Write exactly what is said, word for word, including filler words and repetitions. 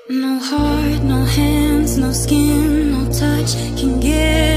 No heart, no hands, no skin, no touch can get